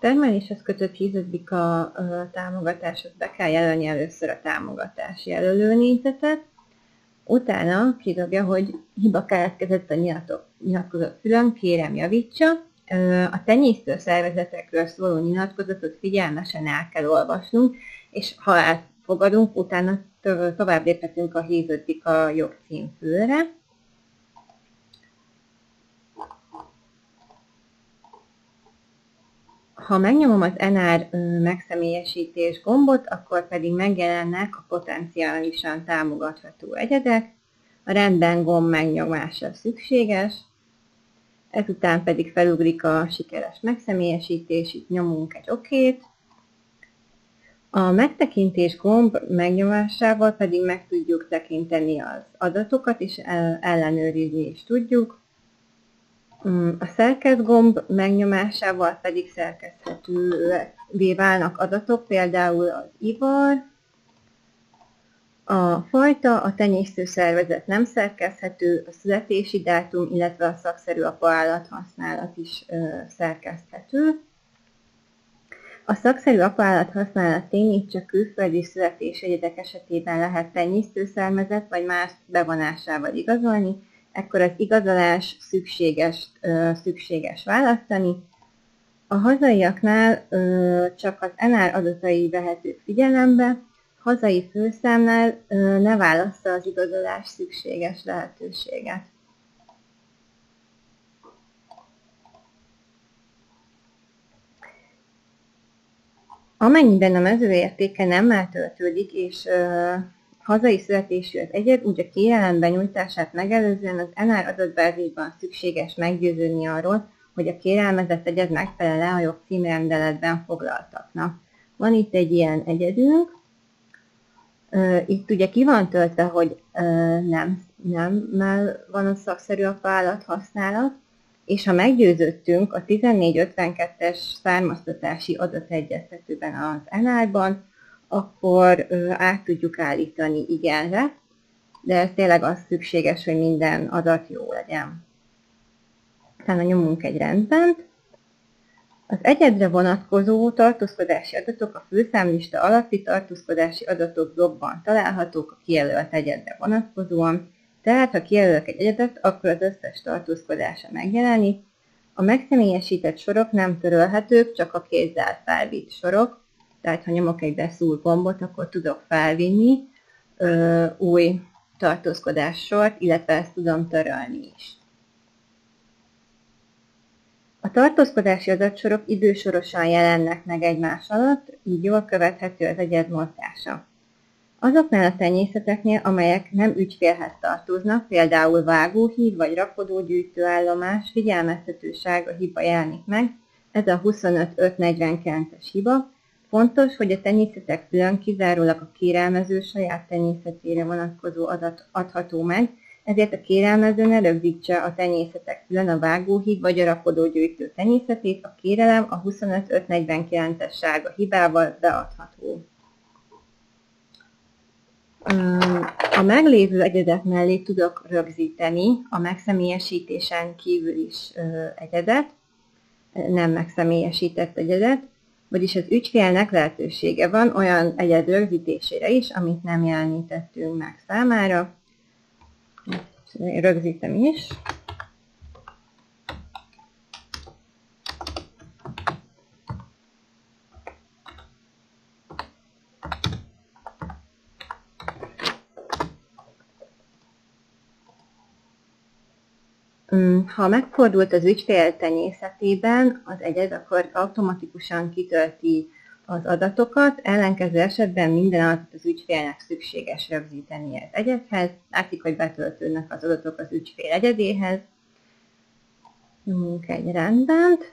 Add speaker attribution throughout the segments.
Speaker 1: termeléshez kötött hízatbika támogatáshoz be kell jelölni először a támogatás jelölő négyzetet, utána kidobja, hogy hiba keletkezett a nyilatkozat fülön, kérem javítsa. A tenyésztő szervezetekről szóló nyilatkozatot figyelmesen el kell olvasnunk, és ha elfogadunk, utána tovább léphetünk a hízatbika jogcímfülre. Ha megnyomom az NR megszemélyesítés gombot, akkor pedig megjelennek a potenciálisan támogatható egyedek. A rendben gomb megnyomása szükséges, ezután pedig felugrik a sikeres megszemélyesítés, itt nyomunk egy okét. A megtekintés gomb megnyomásával pedig meg tudjuk tekinteni az adatokat, és ellenőrizni is tudjuk. A szerkesz gomb megnyomásával pedig szerkeszthetővé válnak adatok, például az ivar, a fajta, a tenyésztő szervezet nem szerkeszthető, a születési dátum, illetve a szakszerű apaállat használat is szerkeszthető. A szakszerű apaállat használat tényét csak külföldi születésjegyek esetében lehet tenyésztő szervezet vagy más bevonásával igazolni, ekkor az igazolás szükséges választani. A hazaiaknál csak az NR adatai vehetők figyelembe, hazai főszámnál ne válassza az igazolás szükséges lehetőséget. Amennyiben a mező értéke nemmel töltődik, és hazai születésű az egyed, úgy a kérelem benyújtását megelőzően az NR adatbázisban szükséges meggyőződni arról, hogy a kérelmezett egyed megfelel-e a jogcímrendeletben foglaltaknak. Van itt egy ilyen egyedünk, itt ugye ki van töltve, hogy nemmel van a szakszerű apaállat használat, és ha meggyőződtünk a 1452-es származtatási adategyeztetőben az NR-ban, akkor át tudjuk állítani igenre, de ez tényleg az szükséges, hogy minden adat jó legyen. Utána nyomunk egy rendbent. Az egyedre vonatkozó tartózkodási adatok a főszámlista alatti tartózkodási adatok blogban találhatók a kijelölt egyedre vonatkozóan, tehát ha kijelölök egy egyedet, akkor az összes tartózkodása megjelenik. A megszemélyesített sorok nem törölhetők, csak a kézzel felvitt sorok, tehát ha nyomok egy beszúr gombot, akkor tudok felvinni új tartózkodássort, illetve ezt tudom törölni is. A tartózkodási adatsorok idősorosan jelennek meg egymás alatt, így jól követhető az egyed mozgása. Azoknál a tenyészeteknél, amelyek nem ügyfélhez tartoznak, például vágóhíd vagy rakodógyűjtőállomás, figyelmeztetősárga hiba jelenik meg, ez a 25549-es hiba. Fontos, hogy a tenyészetek fülön kizárólag a kérelmező saját tenyészetére vonatkozó adat adható meg, ezért a kérelmező ne rögzítse a tenyészetek fülön a vágóhíd vagy a rakodógyűjtő tenyészetét, a kérelem a 25549-es sárga hibával beadható. A meglévő egyedek mellé tudok rögzíteni a megszemélyesítésen kívül is egyedet, nem megszemélyesített egyedet, vagyis az ügyfélnek lehetősége van olyan egyed rögzítésére is, amit nem jelenítettünk meg számára. Rögzítem is. Ha megfordult az ügyfél tenyészetében az egyed, akkor automatikusan kitölti az adatokat, ellenkező esetben minden adatot az ügyfélnek szükséges rögzíteni az egyedhez. Látszik, hogy betöltődnek az adatok az ügyfél egyedéhez. Nyomunk egy rendbent.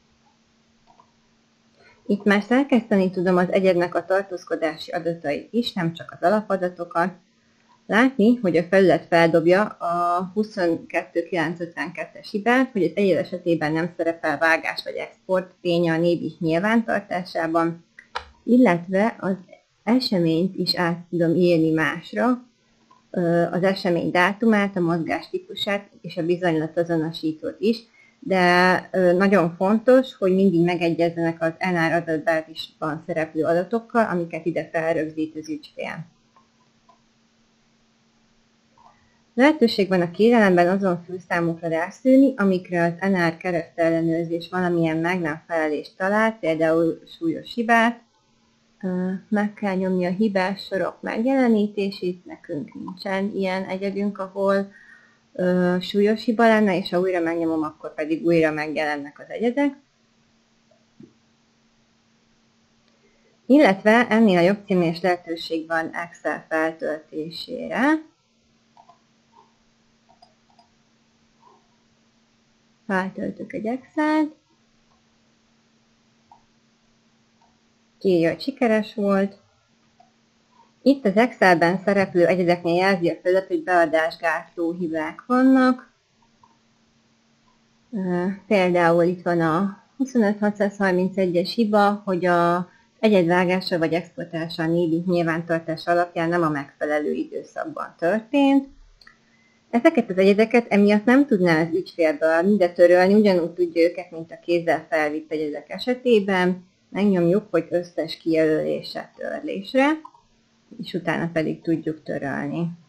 Speaker 1: Itt már szerkeszteni tudom az egyednek a tartózkodási adatait is, nem csak az alapadatokat. Látni, hogy a felület feldobja a 22952-es hibát, hogy az egyed esetében nem szerepel vágás vagy export ténye a névik nyilvántartásában, illetve az eseményt is át tudom írni másra, az esemény dátumát, a mozgás típusát és a bizonylatazonosítót is, de nagyon fontos, hogy mindig megegyezzenek az NR adatbázisban szereplő adatokkal, amiket ide felrögzít az ügyfél. Lehetőség van a kérelemben azon fülszámokra rászűrni, amikre az NR keresztellenőrzés valamilyen meg nem felelést talált, például súlyos hibát. Meg kell nyomni a hibás sorok megjelenítését, nekünk nincsen ilyen egyedünk, ahol súlyos hiba lenne, és ha újra megnyomom, akkor pedig újra megjelennek az egyedek. Illetve ennél a jobb címnél is lehetőség van Excel feltöltésére. Feltöltök egy Excel-t. Kiírja, hogy sikeres volt. Itt az Excelben szereplő egyedeknél jelzi a feladat, hogy beadásgátló hibák vannak. Például itt van a 25631-es hiba, hogy az egyedvágása vagy exportása a 4 bit nyilvántartás alapján nem a megfelelő időszakban történt. Ezeket az egyedeket emiatt nem tudná az ügyfél beadni, de törölni ugyanúgy tudja őket, mint a kézzel felvitt egyedek esetében. Megnyomjuk, hogy összes kijelölése törlésre, és utána pedig tudjuk törölni.